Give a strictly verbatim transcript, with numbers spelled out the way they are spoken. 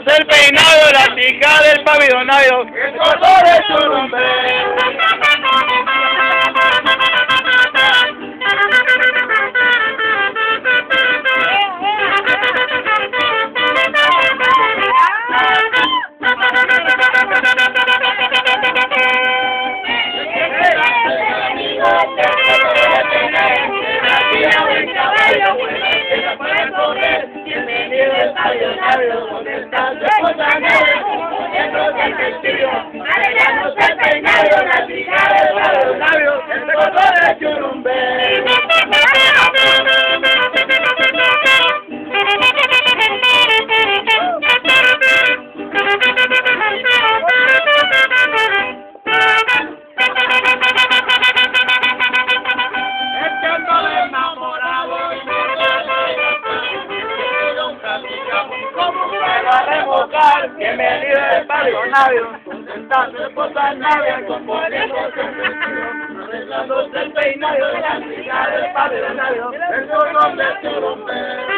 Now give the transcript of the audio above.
El peinado de la chica del pabellonario, el color de churumbe. Bienvenido al pabellonario, donde están las cosas nuevas, miembros del vestido, arreglamos el peinado, la chica del pabellonario, el color de churumbe. Bienvenido al pabellonario, contentando el posanario, componiendo el vestido, arreglándose el peinado, la chica del pabellonario, el color de churumbe.